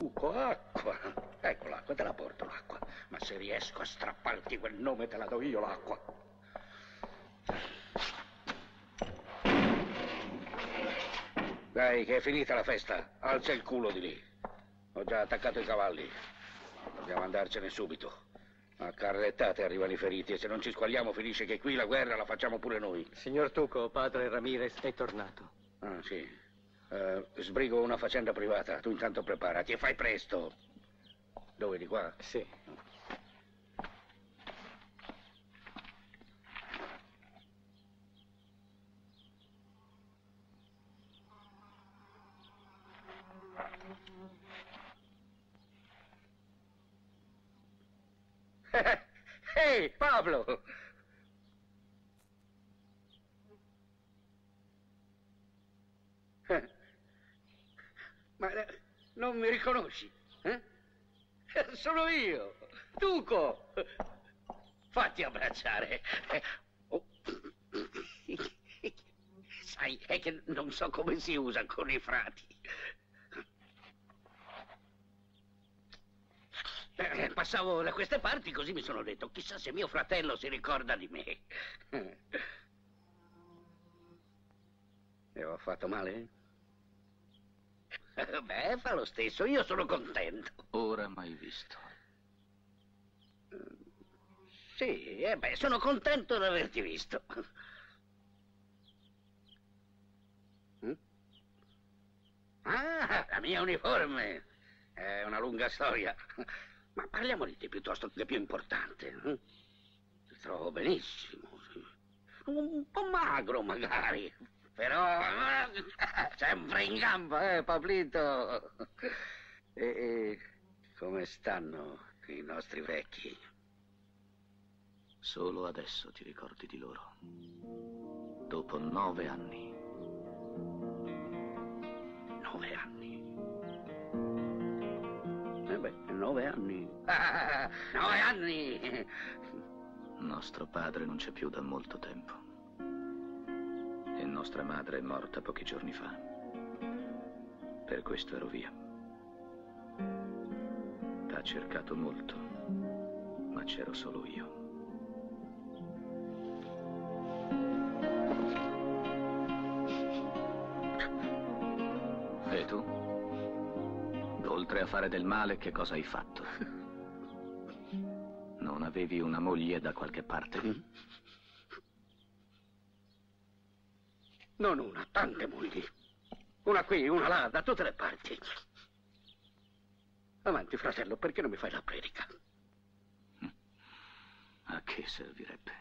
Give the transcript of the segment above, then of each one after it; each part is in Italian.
Tuco, acqua. Ecco l'acqua, te la porto l'acqua. Ma se riesco a strapparti quel nome te la do io l'acqua. Dai, che è finita la festa. Alza il culo di lì. Ho già attaccato i cavalli. Dobbiamo andarcene subito. A carrettate arrivano i feriti e se non ci squagliamo finisce che qui la guerra la facciamo pure noi. Signor Tuco, padre Ramirez è tornato. Ah, sì. Sbrigo una faccenda privata. Tu intanto preparati e fai presto. Dove, di qua? Sì. Ehi, Pablo! Ma non mi riconosci? Sono io, Tuco! Fatti abbracciare. Oh. Sai, è che non so come si usa con i frati. Passavo da queste parti, così mi sono detto, chissà se mio fratello si ricorda di me. E ho fatto male? Beh, fa lo stesso, io sono contento. Ora mai visto. Sì, beh, sono contento di averti visto. Ah, la mia uniforme. È una lunga storia. Ma parliamo di te piuttosto che più importante. Ti trovo benissimo. Un po' magro magari, però sempre in gamba, Pablito. E come stanno i nostri vecchi? Solo adesso ti ricordi di loro. Dopo 9 anni. 9 anni. Beh, 9 anni. 9 anni! Nostro padre non c'è più da molto tempo. E nostra madre è morta pochi giorni fa. Per questo ero via. T'ha cercato molto, ma c'ero solo io. E tu? Oltre a fare del male, che cosa hai fatto? Non avevi una moglie da qualche parte? Non una, tante mogli. Una qui, una là, da tutte le parti. Avanti, fratello, perché non mi fai la predica? A che servirebbe?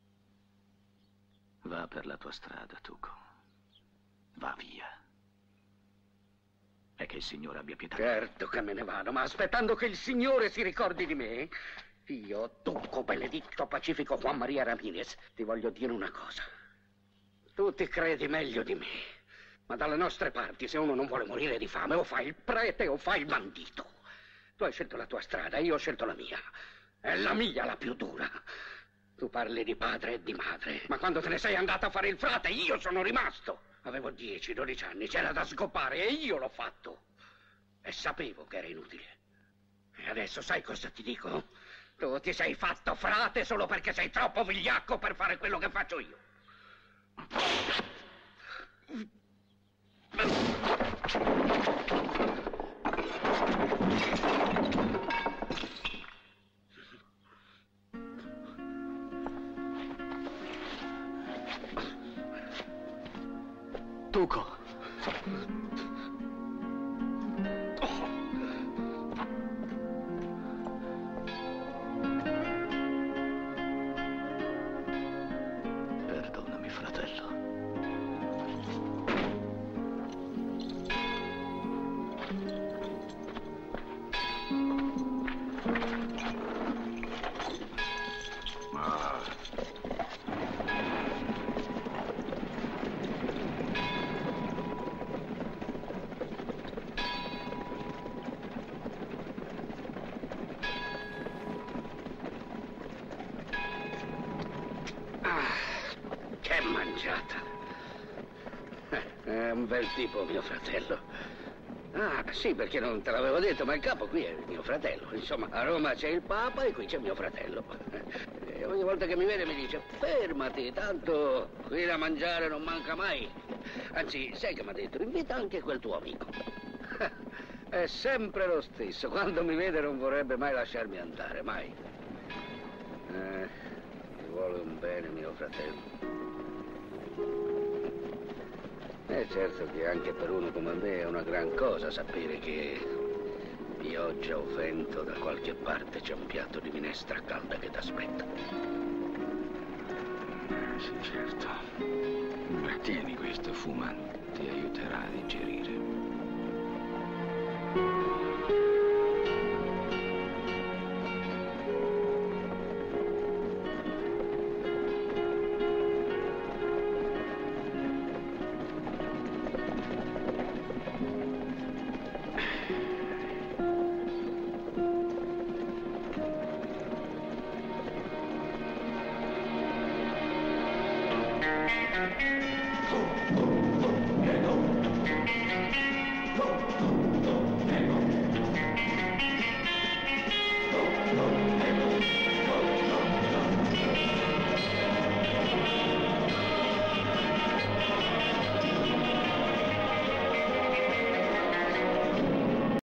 Va per la tua strada, Tuco. Va via. E che il Signore abbia pietà. Certo che me ne vado, ma aspettando che il Signore si ricordi di me, io, Tuco Benedetto Pacifico Juan Maria Ramirez, ti voglio dire una cosa. Tu ti credi meglio di me, ma dalle nostre parti, se uno non vuole morire di fame, o fa il prete o fa il bandito. Tu hai scelto la tua strada, io ho scelto la mia. È la mia la più dura. Tu parli di padre e di madre, ma quando te ne sei andata a fare il frate, io sono rimasto. Avevo 10-12 anni, c'era da scopare e io l'ho fatto. E sapevo che era inutile. E adesso sai cosa ti dico? Tu ti sei fatto frate solo perché sei troppo vigliacco per fare quello che faccio io. Tuco. Perdonami, fratello. Che mangiata. È un bel tipo, mio fratello. Ah, sì, perché non te l'avevo detto, ma il capo qui è mio fratello. Insomma, a Roma c'è il Papa e qui c'è mio fratello. E ogni volta che mi vede mi dice, fermati, tanto qui da mangiare non manca mai. Anzi, sai che mi ha detto, invita anche quel tuo amico. È sempre lo stesso, quando mi vede non vorrebbe mai lasciarmi andare, mai. Mi vuole un bene mio fratello. Certo che anche per uno come me è una gran cosa sapere che pioggia o vento da qualche parte c'è un piatto di minestra calda che t'aspetta. Sì, certo. Ma tieni questo, fuma, ti aiuterà a digerire.